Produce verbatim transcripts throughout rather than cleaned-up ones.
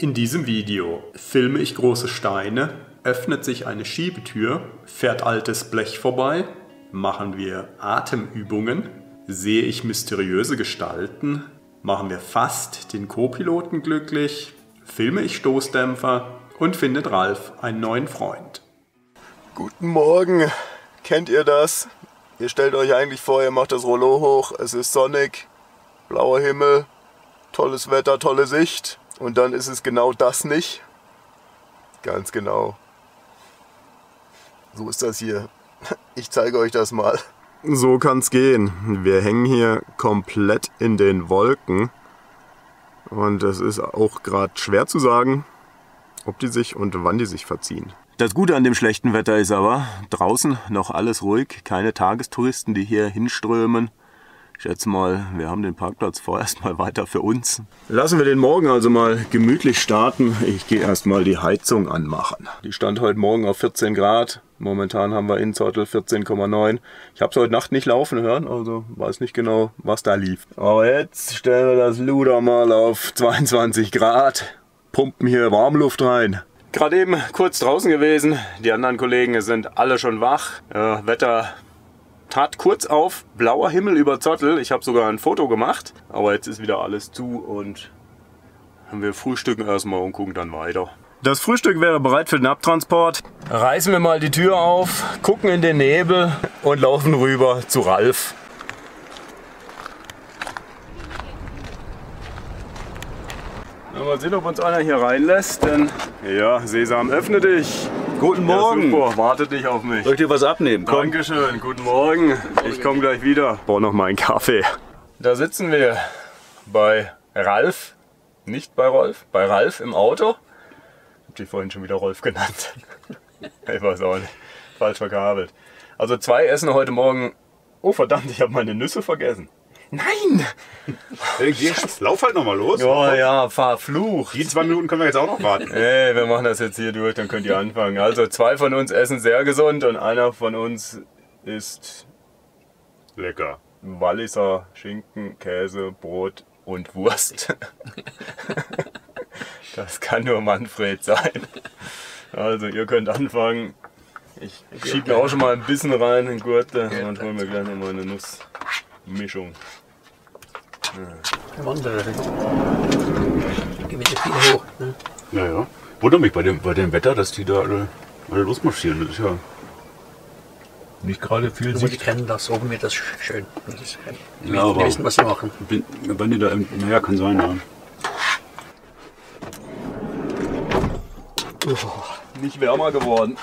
In diesem Video filme ich große Steine, öffnet sich eine Schiebetür, fährt altes Blech vorbei, machen wir Atemübungen, sehe ich mysteriöse Gestalten, machen wir fast den Co-Piloten glücklich, filme ich Stoßdämpfer und findet Ralf einen neuen Freund. Guten Morgen, kennt ihr das? Ihr stellt euch eigentlich vor, ihr macht das Rollo hoch, es ist sonnig, blauer Himmel, tolles Wetter, tolle Sicht und dann ist es genau das nicht. Ganz genau. So ist das hier. Ich zeige euch das mal. So kann's gehen. Wir hängen hier komplett in den Wolken und es ist auch gerade schwer zu sagen, ob die sich und wann die sich verziehen. Das Gute an dem schlechten Wetter ist aber, draußen noch alles ruhig, keine Tagestouristen, die hier hinströmen. Ich schätze mal, wir haben den Parkplatz vorerst mal weiter für uns. Lassen wir den Morgen also mal gemütlich starten. Ich gehe erst mal die Heizung anmachen. Die stand heute Morgen auf vierzehn Grad. Momentan haben wir in Zottel vierzehn Komma neun. Ich habe es heute Nacht nicht laufen hören, also weiß nicht genau, was da lief. Aber jetzt stellen wir das Luder mal auf zweiundzwanzig Grad. Pumpen hier Warmluft rein. Gerade eben kurz draußen gewesen. Die anderen Kollegen sind alle schon wach. Äh, Wetter tat kurz auf, blauer Himmel über Zottel. Ich habe sogar ein Foto gemacht, aber jetzt ist wieder alles zu und wir frühstücken erstmal und gucken dann weiter. Das Frühstück wäre bereit für den Abtransport. Reißen wir mal die Tür auf, gucken in den Nebel und laufen rüber zu Ralf. Mal sehen, ob uns einer hier reinlässt, denn ja, Sesam, öffne dich. Guten Morgen. Ja, super, wartet nicht auf mich. Soll ich dir was abnehmen? Komm. Dankeschön, guten Morgen. Ich komme gleich wieder. Brauche noch mal einen Kaffee. Da sitzen wir bei Ralf, nicht bei Rolf, bei Ralf im Auto. Ich habe dich vorhin schon wieder Rolf genannt. Ich weiß auch nicht, falsch verkabelt. Also zwei essen heute Morgen. Oh verdammt, ich habe meine Nüsse vergessen. Nein! Jetzt lauf halt nochmal los. Oh ja, verflucht. Die zwei Minuten können wir jetzt auch noch warten. Ey, wir machen das jetzt hier durch, dann könnt ihr anfangen. Also zwei von uns essen sehr gesund und einer von uns isst lecker. Walliser Schinken, Käse, Brot und Wurst. Das kann nur Manfred sein. Also ihr könnt anfangen. Ich schiebe mir auch schon mal ein bisschen rein in den Gurte und dann holen wir gleich noch mal eine Nussmischung. Der Wanderer. Geht wieder viel hoch. Ne? Ja, ja. Wundert mich bei dem, bei dem Wetter, dass die da alle, alle losmarschieren. Das ist ja nicht gerade viel Sicht. Die kennen das, oben wird das schön. Das ist, die, ja, die wissen, was sie machen. Bin, wenn die da im, naja, kann sein, ja. Oh, nicht wärmer geworden.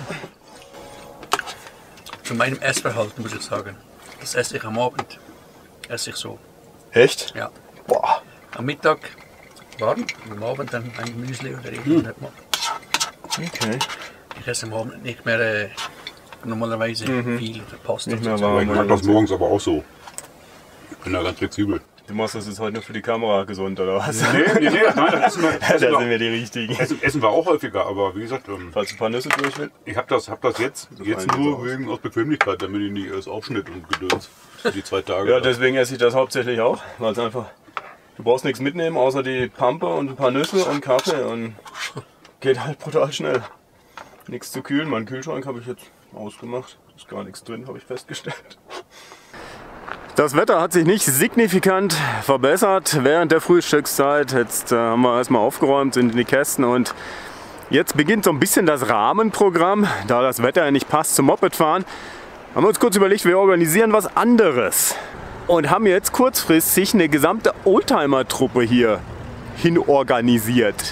Zu meinem Essverhalten muss ich sagen, das esse ich am Abend. Esse ich so. Echt? Ja. Boah. Am Mittag warm, am Abend dann ein Müsli oder irgendwas. Hm. Okay. Ich esse am Abend nicht mehr äh, normalerweise mhm. viel oder Pasta. Nicht mehr so. warm. Ich mache das morgens aber auch so. Ich bin da ganz flexibel. Du machst das jetzt heute nur für die Kamera gesund, oder was? Nee, nee, nee, nein, das essen wir, da essen sind wir die Richtigen. Essen, essen wir auch häufiger, aber wie gesagt... Ähm, falls du ein paar Nüsse durch willst? Ich habe das, hab das jetzt, das jetzt nur wegen aus Bequemlichkeit, damit ich nicht erst Aufschnitt und Gedöns für die zwei Tage. Ja, deswegen esse ich das hauptsächlich auch, weil es einfach... Du brauchst nichts mitnehmen, außer die Pampe und ein paar Nüsse und Kaffee und geht halt brutal schnell. Nichts zu kühlen, meinen Kühlschrank habe ich jetzt ausgemacht, ist gar nichts drin, habe ich festgestellt. Das Wetter hat sich nicht signifikant verbessert während der Frühstückszeit. Jetzt äh, haben wir erstmal aufgeräumt, sind in die Kästen und jetzt beginnt so ein bisschen das Rahmenprogramm. Da das Wetter ja nicht passt zum Mopedfahren, haben wir uns kurz überlegt, wir organisieren was anderes. Und haben jetzt kurzfristig eine gesamte Oldtimer-Truppe hier hin organisiert.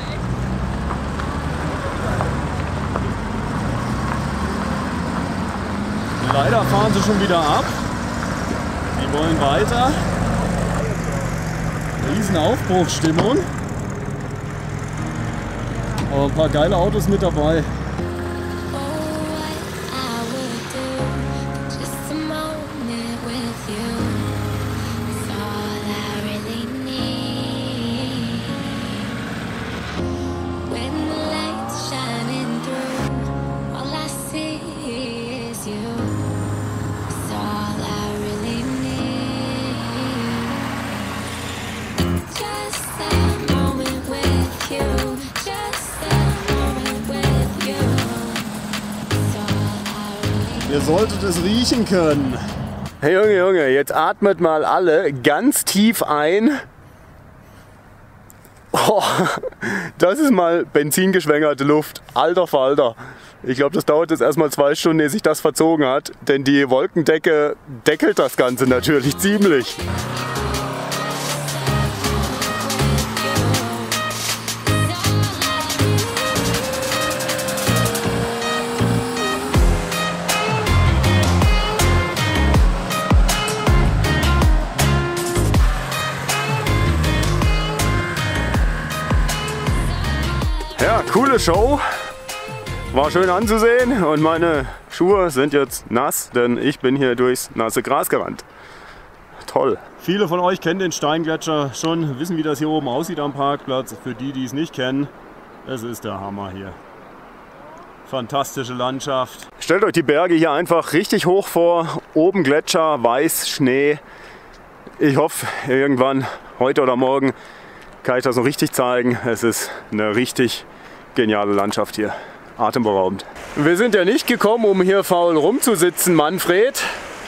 Leider fahren sie schon wieder ab. Die wollen weiter. Riesen Aufbruchsstimmung. Aber ein paar geile Autos mit dabei. Just that moment with you. Ihr solltet es riechen können. Hey Junge, Junge, jetzt atmet mal alle ganz tief ein. Oh, das ist mal benzingeschwängerte Luft. Alter Falter. Ich glaube, das dauert jetzt erstmal zwei Stunden, ehe sich das verzogen hat. Denn die Wolkendecke deckelt das Ganze natürlich ziemlich. Ja, coole Show. War schön anzusehen und meine Schuhe sind jetzt nass, denn ich bin hier durchs nasse Gras gerannt. Toll. Viele von euch kennen den Steingletscher schon, wissen, wie das hier oben aussieht am Parkplatz. Für die, die es nicht kennen, es ist der Hammer hier. Fantastische Landschaft. Stellt euch die Berge hier einfach richtig hoch vor. Oben Gletscher, weiß, Schnee. Ich hoffe, irgendwann, heute oder morgen, kann ich das noch richtig zeigen. Es ist eine richtig geniale Landschaft hier. Atemberaubend. Wir sind ja nicht gekommen, um hier faul rumzusitzen, Manfred.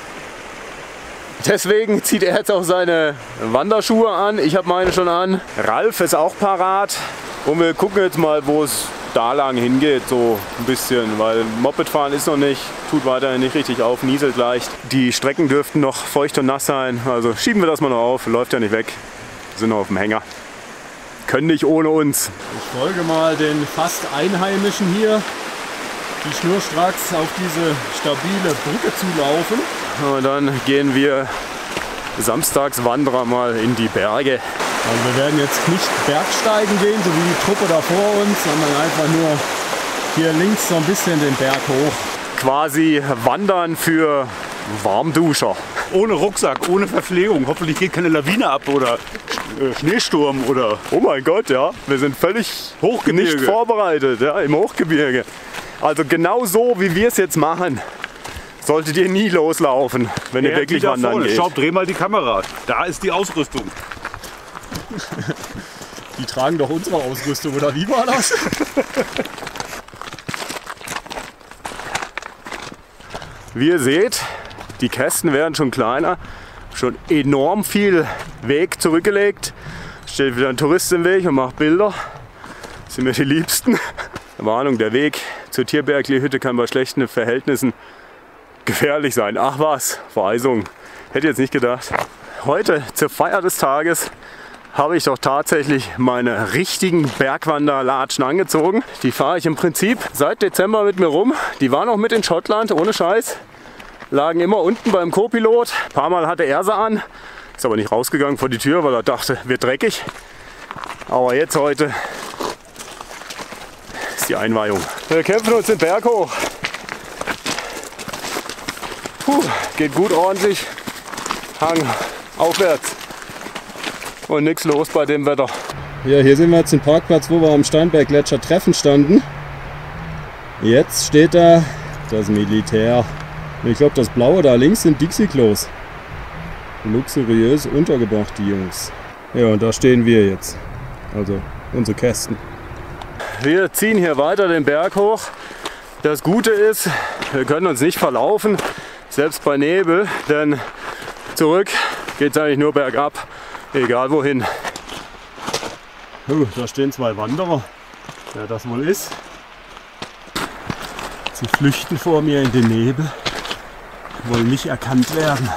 Deswegen zieht er jetzt auch seine Wanderschuhe an. Ich habe meine schon an. Ralf ist auch parat. Und wir gucken jetzt mal, wo es da lang hingeht, so ein bisschen. Weil Mopedfahren ist noch nicht, tut weiterhin nicht richtig auf, nieselt leicht. Die Strecken dürften noch feucht und nass sein. Also schieben wir das mal noch auf, läuft ja nicht weg. Wir sind noch auf dem Hänger. Können nicht ohne uns. Ich folge mal den fast Einheimischen hier, die schnurstracks auf diese stabile Brücke zulaufen. Und dann gehen wir samstags Wanderer mal in die Berge. Also wir werden jetzt nicht Bergsteigen gehen, so wie die Truppe da vor uns, sondern einfach nur hier links so ein bisschen den Berg hoch. Quasi wandern für Warmduscher. Ohne Rucksack, ohne Verpflegung. Hoffentlich geht keine Lawine ab oder äh, Schneesturm oder... Oh mein Gott, ja. Wir sind völlig Hochgebirge. nicht vorbereitet, ja, im Hochgebirge. Also genau so, wie wir es jetzt machen, solltet ihr nie loslaufen, wenn ihr Ja, wirklich da wandern vorne. geht. Schau, dreh mal die Kamera. Da ist die Ausrüstung. Die tragen doch unsere Ausrüstung, oder wie war das? Wie ihr seht, die Kästen werden schon kleiner, schon enorm viel Weg zurückgelegt. Steht wieder ein Tourist im Weg und macht Bilder. Das sind mir die Liebsten. Warnung, der Weg zur Tierbergli-Hütte kann bei schlechten Verhältnissen gefährlich sein. Ach was, Vereisung. Hätte jetzt nicht gedacht. Heute zur Feier des Tages habe ich doch tatsächlich meine richtigen Bergwanderlatschen angezogen. Die fahre ich im Prinzip seit Dezember mit mir rum. Die waren auch mit in Schottland, ohne Scheiß. Lagen immer unten beim Co-Pilot. Ein paar Mal hatte er sie an. Ist aber nicht rausgegangen vor die Tür, weil er dachte, wird dreckig. Aber jetzt heute ist die Einweihung. Wir kämpfen uns den Berg hoch. Puh, geht gut ordentlich. Hang aufwärts. Und nichts los bei dem Wetter. Ja, hier sind wir jetzt im Parkplatz, wo wir am Steinberggletscher Treffen standen. Jetzt steht da das Militär. Und ich glaube, das Blaue da links sind Dixie-Klos. Luxuriös untergebracht, die Jungs. Ja, und da stehen wir jetzt. Also unsere Kästen. Wir ziehen hier weiter den Berg hoch. Das Gute ist, wir können uns nicht verlaufen, selbst bei Nebel, denn zurück geht es eigentlich nur bergab, egal wohin. Oh, da stehen zwei Wanderer. Wer das wohl ist? Sie flüchten vor mir in den Nebel, wollen nicht erkannt werden.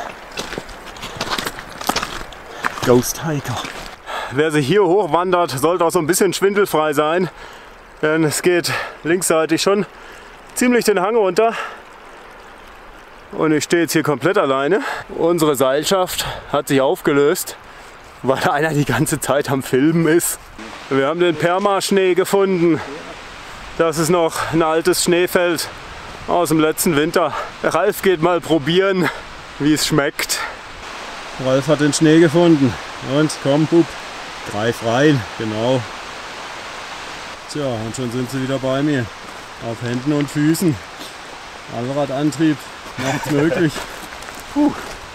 Ghost Hiker. Wer sich hier hoch wandert, sollte auch so ein bisschen schwindelfrei sein, denn es geht linksseitig schon ziemlich den Hang runter. Und ich stehe jetzt hier komplett alleine. Unsere Seilschaft hat sich aufgelöst, weil einer die ganze Zeit am Filmen ist. Wir haben den Permaschnee gefunden. Das ist noch ein altes Schneefeld aus dem letzten Winter. Ralf geht mal probieren, wie es schmeckt. Ralf hat den Schnee gefunden. Und komm, Bub, greif rein. Genau. Tja, und schon sind sie wieder bei mir. Auf Händen und Füßen. Allradantrieb macht's möglich. Puh.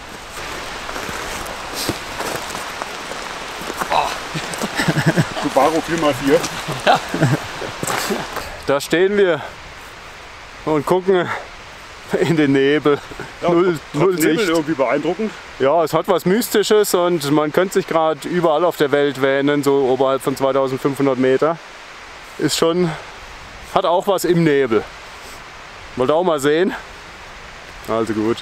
Subaru vier mal vier. Da stehen wir und gucken in den Nebel. Ja, null, null Nebel Sicht. irgendwie beeindruckend. Ja, es hat was Mystisches und man könnte sich gerade überall auf der Welt wähnen, so oberhalb von zweitausendfünfhundert Meter. Ist schon, hat auch was im Nebel. Wollt ihr auch mal sehen? Also gut.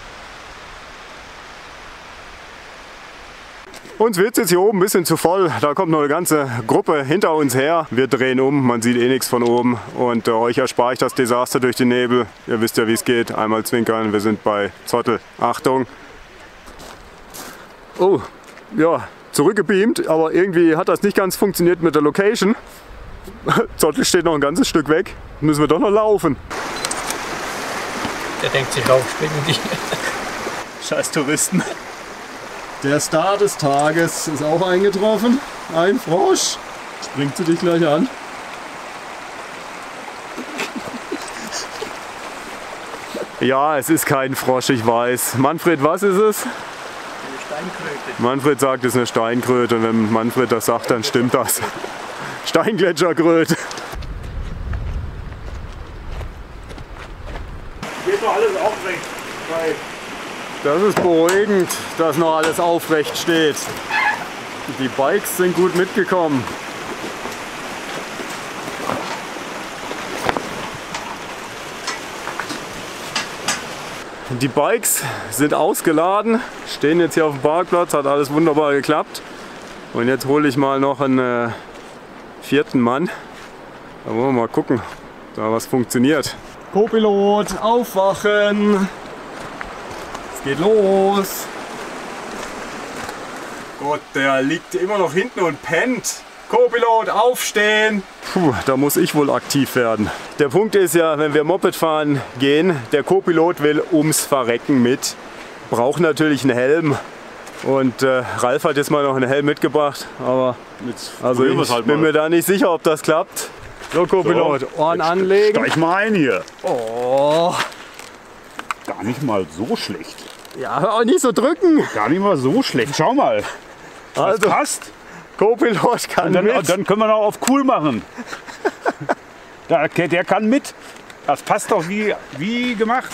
Uns wird es jetzt hier oben ein bisschen zu voll. Da kommt noch eine ganze Gruppe hinter uns her. Wir drehen um, man sieht eh nichts von oben. Und äh, euch erspare ich das Desaster durch den Nebel. Ihr wisst ja, wie es geht. Einmal zwinkern, wir sind bei Zottel. Achtung! Oh, ja, zurückgebeamt, aber irgendwie hat das nicht ganz funktioniert mit der Location. Zottel steht noch ein ganzes Stück weg. Müssen wir doch noch laufen. Der denkt sich auf, spinnen die. Scheiß Touristen. Der Star des Tages ist auch eingetroffen. Ein Frosch. Springt sie dich gleich an. Ja, es ist kein Frosch, ich weiß. Manfred, was ist es? Eine Steinkröte. Manfred sagt, es ist eine Steinkröte. Und wenn Manfred das sagt, dann stimmt das. Steingletscherkröte. Geht doch alles aufrecht. Bei Das ist beruhigend, dass noch alles aufrecht steht. Die Bikes sind gut mitgekommen. Die Bikes sind ausgeladen, stehen jetzt hier auf dem Parkplatz, hat alles wunderbar geklappt. Und jetzt hole ich mal noch einen äh, vierten Mann. Da wollen wir mal gucken, ob da was funktioniert. Co-Pilot, aufwachen! Geht los! Gott, der liegt immer noch hinten und pennt. Co-Pilot, aufstehen! Puh, da muss ich wohl aktiv werden. Der Punkt ist ja, wenn wir Moped fahren gehen, der Co-Pilot will ums Verrecken mit. Braucht natürlich einen Helm. Und äh, Ralf hat jetzt mal noch einen Helm mitgebracht. Aber also ich halt bin mir da nicht sicher, ob das klappt. So, Co-Pilot, So, Ohren jetzt anlegen. Steig mal ein hier. Oh, Gar nicht mal so schlecht. ja, hör auch nicht so drücken. Gar nicht mal so schlecht. Schau mal. Das Also, passt. Co-Pilot kann Und dann, mit. dann können wir noch auf cool machen. Der, der kann mit. Das passt doch wie, wie gemacht.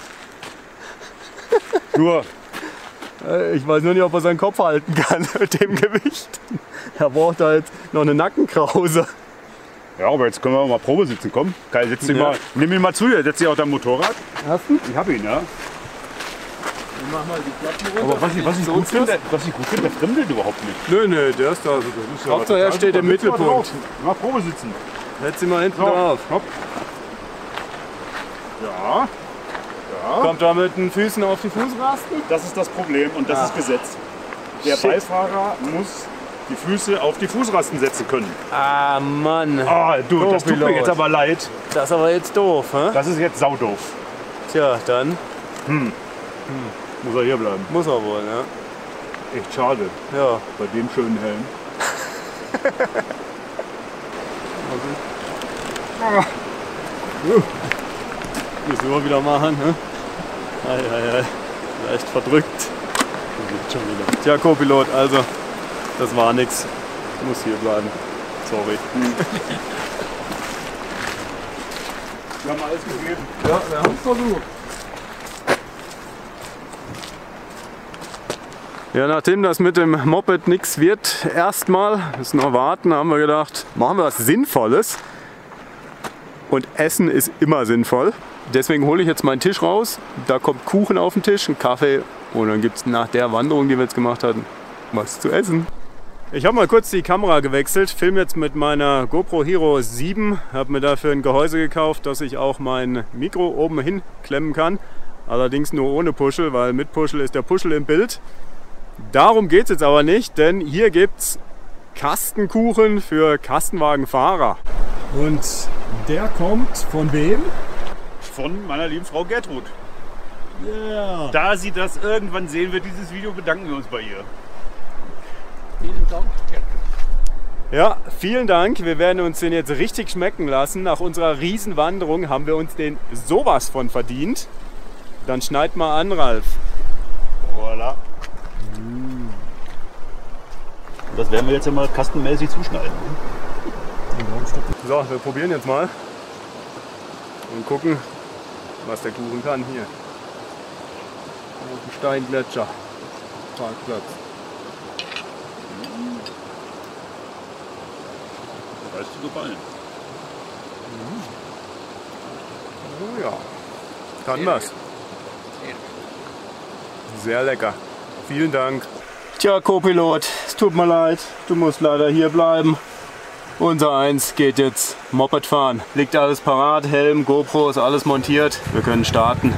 Nur, Äh, Ich weiß nur nicht, ob er seinen Kopf halten kann mit dem Gewicht. Er braucht da jetzt noch eine Nackenkrause. ja, aber jetzt können wir mal Probe sitzen. Komm, Kai, setz dich Ja. mal, nimm ihn mal zu dir. Setz dich auf dein Motorrad. Hast du? Ich hab ihn, ja. Mach mal die Platten runter. Aber was ich, was ich gut finde, was ich gut finde, der fremdelt überhaupt nicht. Nö, nö, der ist da. Hauptsache er steht im Mittelpunkt. Mal Probe sitzen. Setz ihn mal hinten So, drauf. hopp. Ja, Kommt da mit den Füßen auf die Fußrasten? das ist das Problem und das Ah. ist Gesetz. Der Shit. Beifahrer muss die Füße auf die Fußrasten setzen können. Ah, Mann. Ah, du, das tut mir Co-Pilot. jetzt aber leid. Das ist aber jetzt doof, hä? Das ist jetzt saudoof. Tja, dann Muss er hier bleiben. muss er wohl, ja. Echt schade, Ja. bei dem schönen Helm. Müssen wir wieder machen, hä? Ei, ei, ei. Leicht verdrückt. Schon wieder. Tja, Co-Pilot, also, das war nix. Ich muss hier bleiben. Sorry. Wir haben alles gegeben. Ja, wir haben es versucht. Ja, nachdem das mit dem Moped nichts wird, erstmal, müssen noch warten, haben wir gedacht, machen wir was Sinnvolles. Und Essen ist immer sinnvoll. Deswegen hole ich jetzt meinen Tisch raus. Da kommt Kuchen auf den Tisch, ein Kaffee und dann gibt es nach der Wanderung, die wir jetzt gemacht hatten, was zu essen. Ich habe mal kurz die Kamera gewechselt, filme jetzt mit meiner GoPro Hero sieben, habe mir dafür ein Gehäuse gekauft, dass ich auch mein Mikro oben hin klemmen kann. Allerdings nur ohne Puschel, weil mit Puschel ist der Puschel im Bild. Darum geht es jetzt aber nicht, denn hier gibt es Kastenkuchen für Kastenwagenfahrer. Und der kommt von wem? Von meiner lieben Frau Gertrud. Yeah. Da sie das irgendwann sehen wird, dieses Video, bedanken wir uns bei ihr. Vielen Dank. Ja, vielen Dank. Wir werden uns den jetzt richtig schmecken lassen. Nach unserer Riesenwanderung haben wir uns den sowas von verdient. Dann schneid mal an, Ralf. Voilà. Das werden wir jetzt ja mal kastenmäßig zuschneiden. So, wir probieren jetzt mal und gucken, was der Kuchen kann hier. Auf dem Steingletscher. Parkplatz. Das ist dir gefallen. Oh ja. Kann was. Sehr lecker. Vielen Dank. Tja, Co-Pilot, es tut mir leid. Du musst leider hier bleiben. Unser Eins geht jetzt Moped fahren. Liegt alles parat, Helm, GoPro, ist alles montiert. Wir können starten.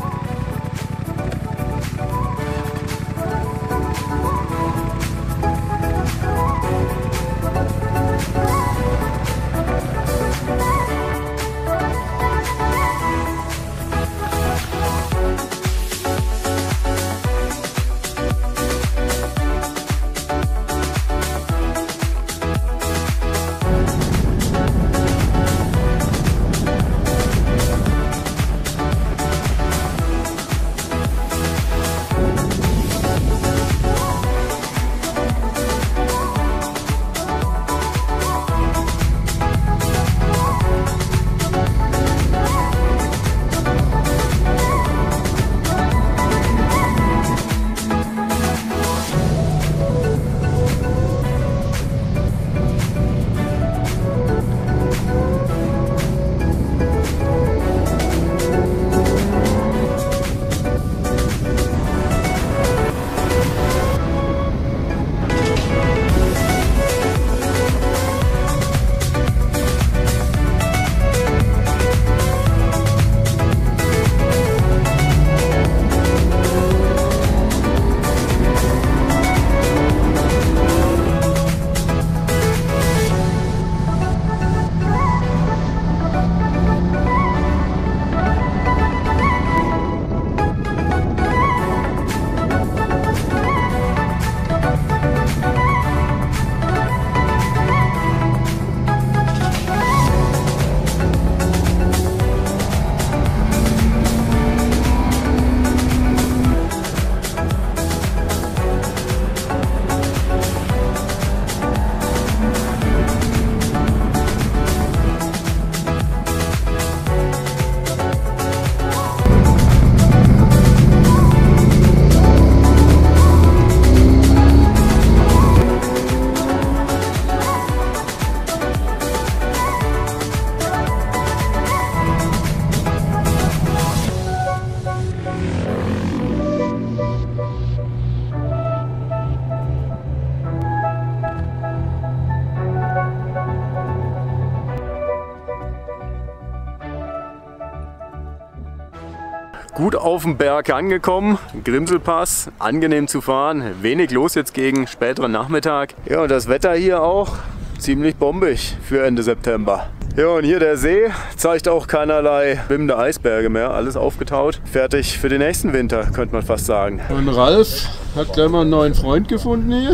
Gut auf dem Berg angekommen, Grimselpass, angenehm zu fahren, wenig los jetzt gegen späteren Nachmittag. Ja, und das Wetter hier auch ziemlich bombig für Ende September. Ja, und hier der See zeigt auch keinerlei schwimmende Eisberge mehr, alles aufgetaut. Fertig für den nächsten Winter, könnte man fast sagen. Und Ralf hat gleich mal einen neuen Freund gefunden hier,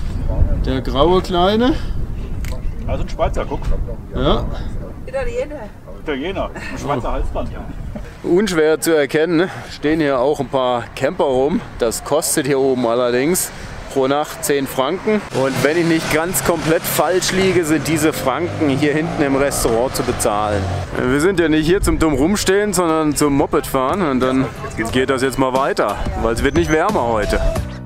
der graue Kleine. Also ein Schweizer, guck. Ja. Italiener. Italiener, ein Schweizer Halsband. Unschwer zu erkennen, stehen hier auch ein paar Camper rum. Das kostet hier oben allerdings pro Nacht zehn Franken. Und wenn ich nicht ganz komplett falsch liege, sind diese Franken hier hinten im Restaurant zu bezahlen. Wir sind ja nicht hier zum dumm rumstehen, sondern zum Moped fahren. Und dann geht das jetzt mal weiter, weil es wird nicht wärmer heute.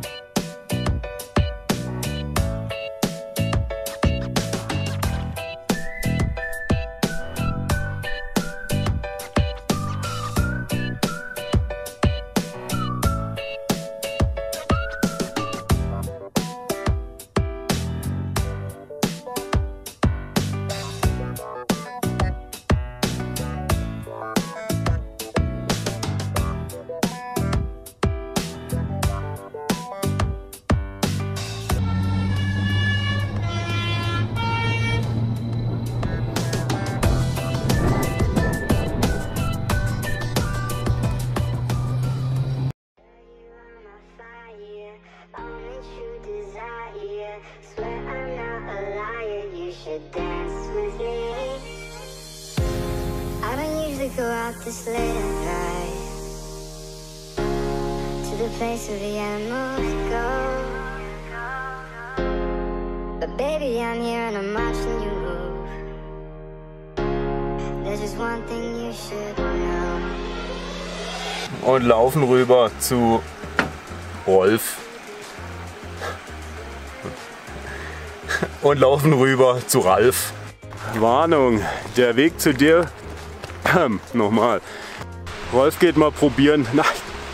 Go out this late at night to the place where the animals go. But baby, I'm here and I'm watching you move. There's just one thing you should know. und laufen rüber zu Rolf. Und laufen rüber zu Ralf. Warnung, der Weg zu dir. Nochmal. Rolf geht mal probieren. Nein.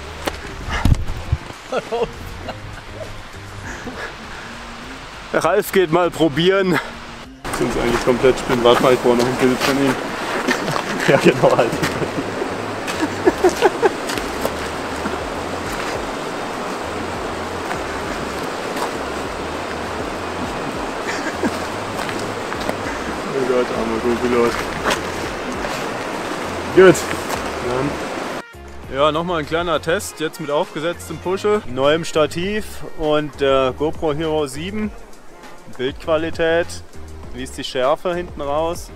Ralf geht mal probieren. Das ist eigentlich komplett spinnen. Warte mal, ich brauche noch ein Bild von ihm. Ja, genau, halt. Oh Gott, armer Co-Pilot. Gut. Ja, nochmal ein kleiner Test, jetzt mit aufgesetztem Pusche, neuem Stativ und der GoPro Hero sieben. Bildqualität, wie ist die Schärfe hinten raus?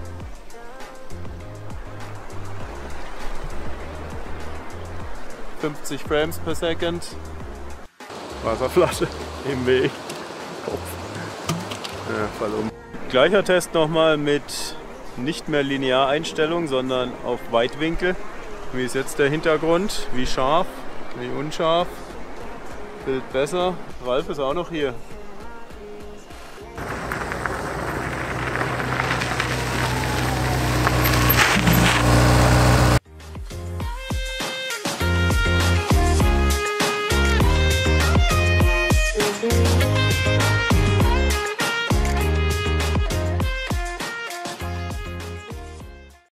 fünfzig Frames per Second. Wasserflasche im Weg. Kopf. Ja, fall um. Gleicher Test nochmal mit nicht mehr Lineareinstellung, sondern auf Weitwinkel. Wie ist jetzt der Hintergrund? Wie scharf? Wie unscharf? Bild besser. Ralf ist auch noch hier.